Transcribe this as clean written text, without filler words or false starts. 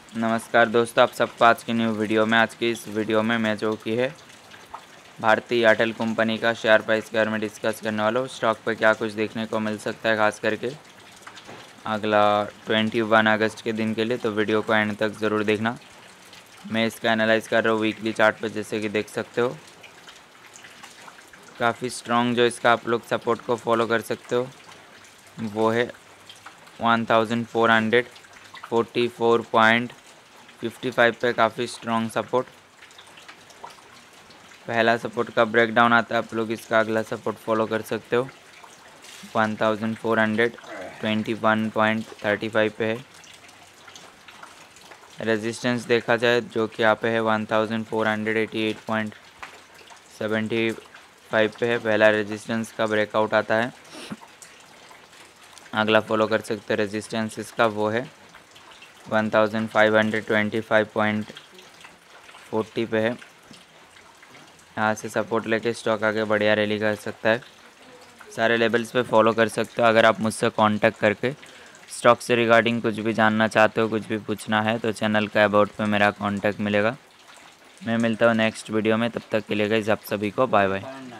नमस्कार दोस्तों, आप सबको आज की न्यू वीडियो में। आज की इस वीडियो में मैं जो कि है भारतीय एयरटेल कंपनी का शेयर प्राइस के बारे में डिस्कस करने वाला हूँ। स्टॉक पे क्या कुछ देखने को मिल सकता है खास करके अगला 21 अगस्त के दिन के लिए, तो वीडियो को एंड तक ज़रूर देखना। मैं इसका एनालाइज कर रहा हूँ वीकली चार्ट पर, जैसे कि देख सकते हो काफ़ी स्ट्रॉन्ग जो इसका आप लोग सपोर्ट को फॉलो कर सकते हो वो है 1444.55 पे काफ़ी स्ट्रॉन्ग सपोर्ट। पहला सपोर्ट का ब्रेकडाउन आता है, आप लोग इसका अगला सपोर्ट फॉलो कर सकते हो 1421.35 पे है। रेजिस्टेंस देखा जाए जो कि यहाँ पे है 1488.75 पे है। पहला रेजिस्टेंस का ब्रेकआउट आता है, अगला फॉलो कर सकते हो रेजिस्टेंस इसका वो है 1525.40 पे है। यहाँ से सपोर्ट लेके स्टॉक आगे बढ़िया रैली कर सकता है। सारे लेवल्स पे फॉलो कर सकते हो। अगर आप मुझसे कांटेक्ट करके स्टॉक से रिगार्डिंग कुछ भी जानना चाहते हो, कुछ भी पूछना है, तो चैनल का अबाउट पे मेरा कांटेक्ट मिलेगा। मैं मिलता हूँ नेक्स्ट वीडियो में, तब तक के लिए गाइस आप सभी को बाय बाय।